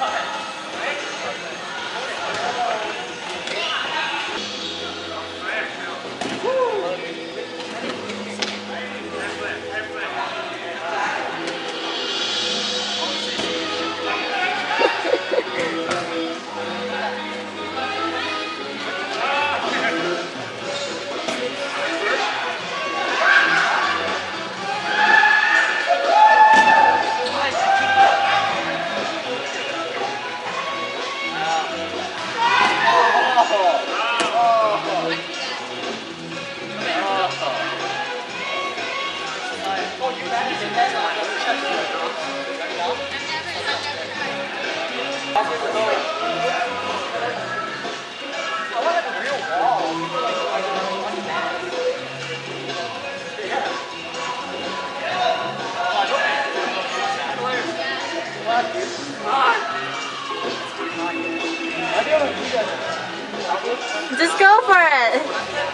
Just go for it.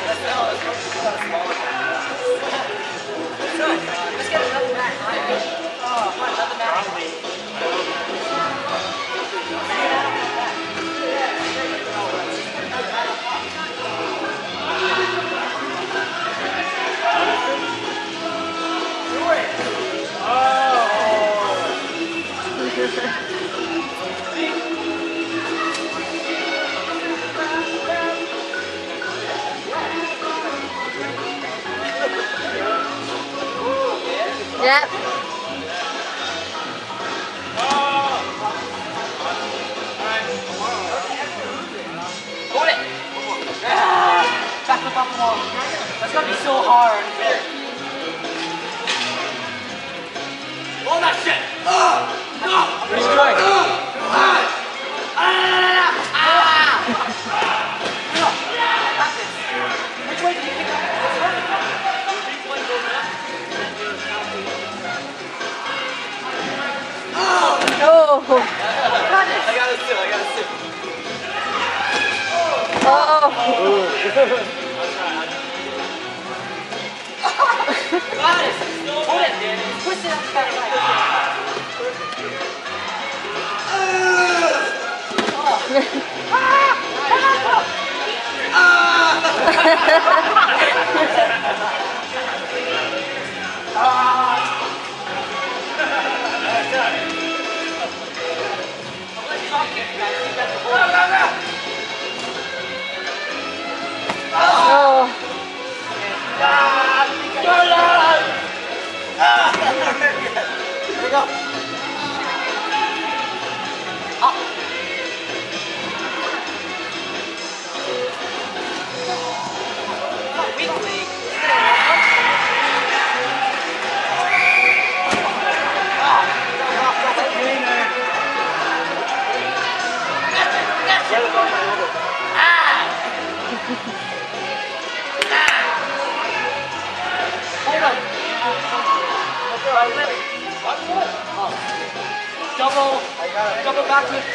Just get another mat. Another mat. Yep. Hold it! Back up more. That's gonna be so hard. Hold that shit! What are you doing? Which way did you kick that? Oh. I got it too. Oh. Got it! Hold it, man. Push it up to that Oh. Here we go. Double back to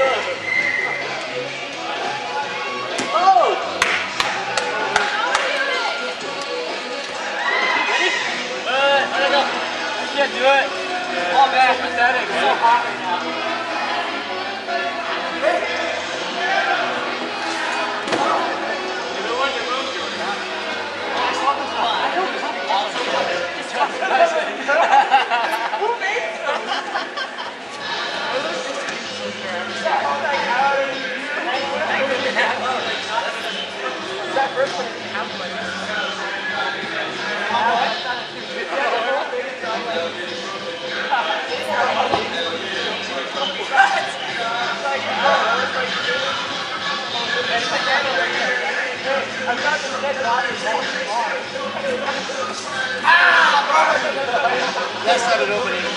oh! Ready? I don't know. I can't do it. Oh man, it's pathetic. It's so hot right now. That's not an opening.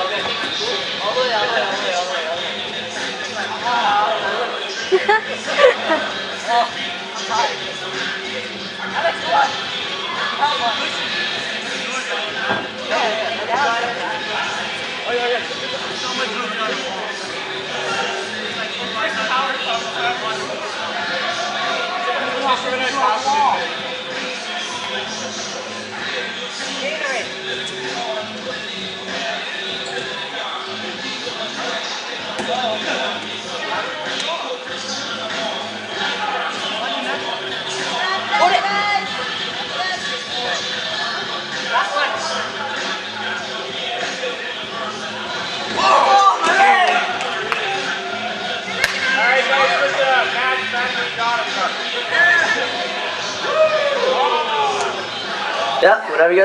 All the way, all the way, all the way, all the way, all the way. Oh, I'm tired. Alex, come on. Come on. Oh, yeah. So much room on the wall. Yeah, whatever you